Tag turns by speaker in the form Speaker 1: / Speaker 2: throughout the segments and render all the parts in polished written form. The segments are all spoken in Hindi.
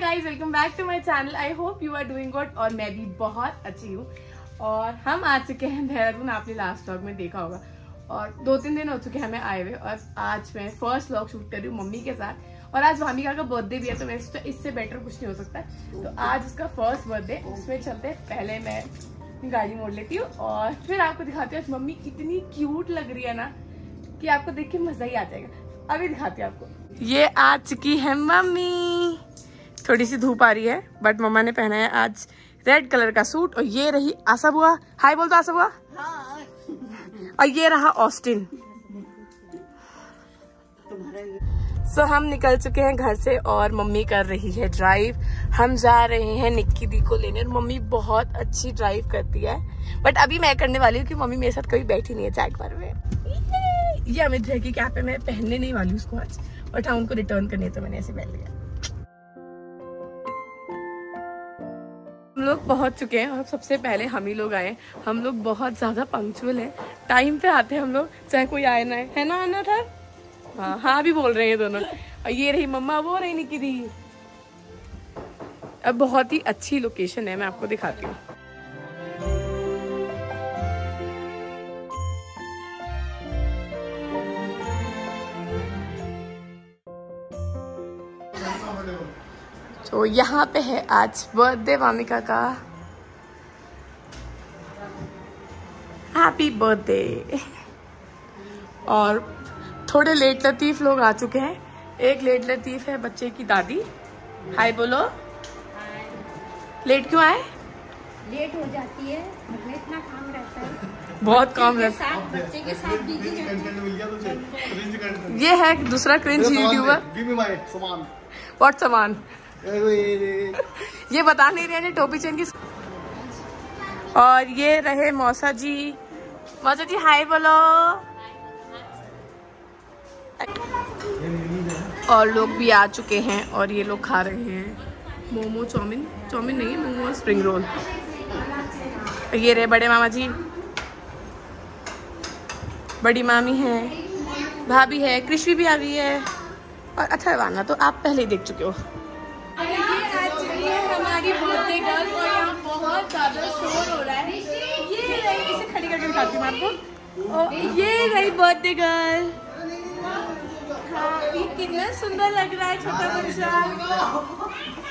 Speaker 1: Guys, welcome back to my channel. I hope you are doing good और मैं भी बहुत अच्छी हूँ। और हम आ चुके हैं देहरादून, आपने लास्ट व्लॉग में देखा होगा। और 2-3 दिन हो चुके हैं हमें आए हुए और आज मैं फर्स्ट व्लॉग शूट कर रही हूँ मम्मी के साथ। और आज भामिका का बर्थडे भी है, तो मैं सोचा इससे बेटर कुछ नहीं हो सकता है। तो आज उसका फर्स्ट बर्थडे, उसमें चलते हैं। पहले मैं गाड़ी मोड़ लेती हूँ और फिर आपको दिखाती हूँ। आज मम्मी इतनी क्यूट लग रही है ना कि आपको देख के मजा ही आ जाएगा। अभी दिखाती हूँ आपको। ये आ चुकी है मम्मी। थोड़ी सी धूप आ रही है बट मम्मा ने पहना है आज रेड कलर का सूट। और ये रही आशा बुआ, हाय बोल दो आशा बुआ। और ये रहा ऑस्टिन। सो हम निकल चुके हैं घर से और मम्मी कर रही है ड्राइव। हम जा रहे हैं निक्की दी को लेने और मम्मी बहुत अच्छी ड्राइव करती है। बट अभी मैं करने वाली हूँ कि मम्मी मेरे साथ कभी बैठी नहीं है जैगवार में। ये अमित भैया की कैप है, मैं पहनने नहीं वाली उसको आज, बट हाँ उनको रिटर्न करनी है तो मैंने ऐसे पहन लिया। हम लोग पहुंच चुके हैं और सबसे पहले हम ही लोग आए। हम लोग बहुत ज्यादा पंक्चुअल हैं, टाइम पे आते हैं हम लोग, चाहे कोई आए ना है ना आना था। हाँ हाँ भी बोल रहे हैं दोनों। और ये रही मम्मा, वो रही निकी दी। अब बहुत ही अच्छी लोकेशन है, मैं आपको दिखाती हूँ। तो यहाँ पे है आज बर्थडे भामिका का। Happy birthday. और थोड़े लेट लतीफ लोग आ चुके हैं। एक लेट लतीफ है बच्चे की दादी। हाय बोलो। लेट क्यों आए?
Speaker 2: लेट हो जाती है, मतलब इतना काम रहता है,
Speaker 1: बहुत काम रहता है।
Speaker 2: बच्चे के साथ बिजी
Speaker 1: ये है दूसरा क्रिंज यूट्यूबर। व्हाट सामान? ये बता नहीं रहे टोपी चेन की। और ये रहे मौसा जी। मौसा जी हाय बोलो। और लोग भी आ चुके हैं और ये लोग खा रहे हैं मोमो, चाउमीन नहीं है, मोमो स्प्रिंग रोल। ये रहे बड़े मामा जी, बड़ी मामी है, भाभी है, कृष्णा भी आ गई है और अथर्वाना तो आप पहले ही देख चुके हो। ये आज ये हमारी बर्थडे गर्ल और यहाँ बहुत ज्यादा शोर हो रहा है। ये रही, इसे खड़ी करके दिखाती हूँ आपको। और ये रही बर्थडे गर्ल। हाँ, ये कितना सुंदर लग रहा है छोटा बच्चा।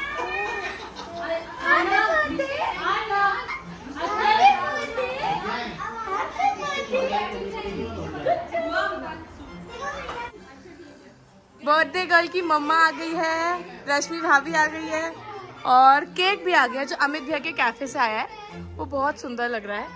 Speaker 1: बर्थडे गर्ल की मम्मा आ गई है, रश्मि भाभी आ गई है और केक भी आ गया जो अमित भैया के कैफे से आया है। वो बहुत सुंदर लग रहा है।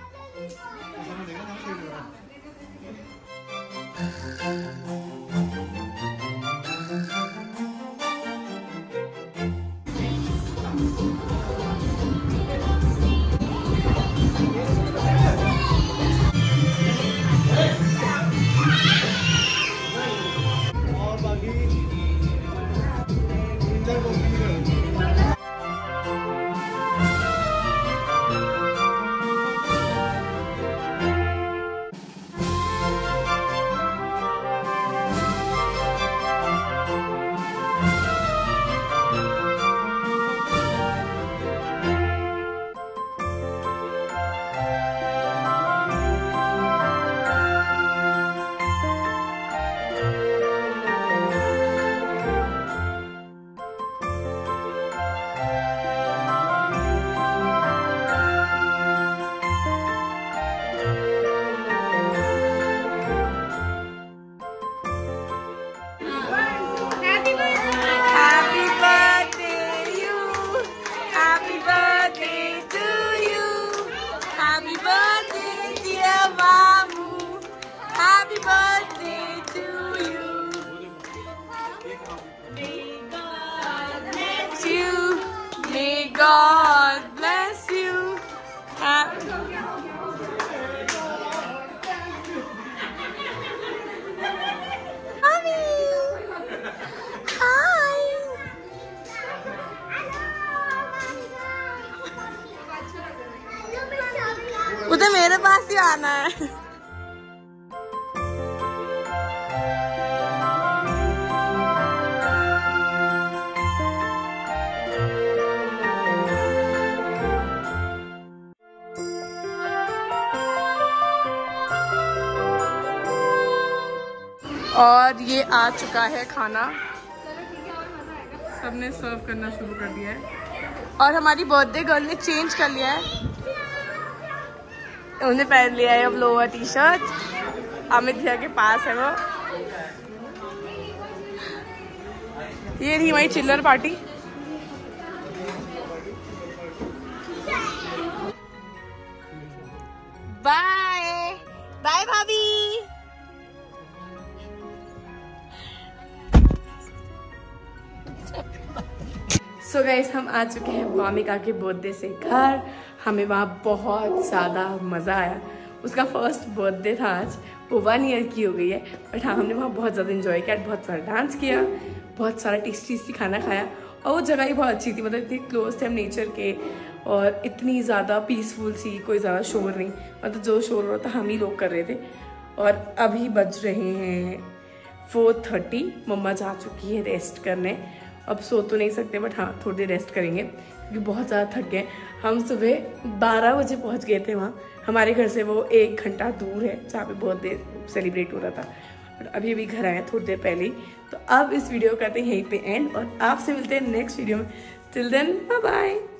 Speaker 1: God bless you. Mommy. Hi. उधर मेरे पास ही आना है। और ये आ चुका है खाना, सबने सर्व करना शुरू कर दिया है। और हमारी बर्थडे गर्ल ने चेंज कर लिया है, उन्हें पहन लिया है अब लोअर टी शर्ट। अमित भैया के पास है वो। ये रही हमारी चिल्लर पार्टी। बाय बाय भाभी। सो गाइस, हम आ चुके हैं वामिका के बर्थडे से घर। हमें वहाँ बहुत ज़्यादा मज़ा आया। उसका फर्स्ट बर्थडे था आज, वो 1 ईयर की हो गई है। बट हाँ, हमने वहाँ बहुत ज़्यादा इन्जॉय किया, बहुत सारा डांस किया, बहुत सारा टेस्टी खाना खाया। और वो जगह ही बहुत अच्छी थी, मतलब इतनी क्लोज थे हम नेचर के, और इतनी ज़्यादा पीसफुल सी, कोई ज़्यादा शोर नहीं, मतलब जो शोर हो रहा था हम ही लोग कर रहे थे। और अभी बज रहे हैं 4:30। मम्मा जा चुकी है रेस्ट करने। अब सो तो नहीं सकते, बट हाँ थोड़ी देर रेस्ट करेंगे क्योंकि बहुत ज़्यादा थक गए। हम सुबह 12 बजे पहुँच गए थे वहाँ। हमारे घर से वो 1 घंटा दूर है जहाँ पे बर्थडे सेलिब्रेट हो रहा था। और अभी घर आए थोड़ी देर पहले ही। तो अब इस वीडियो करते हैं यहीं पे एंड, और आपसे मिलते हैं नेक्स्ट वीडियो में। Till then bye bye.